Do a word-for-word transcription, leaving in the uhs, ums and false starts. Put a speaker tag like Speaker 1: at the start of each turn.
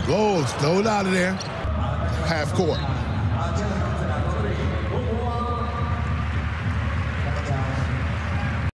Speaker 1: Goals, throw it out of there. Half court.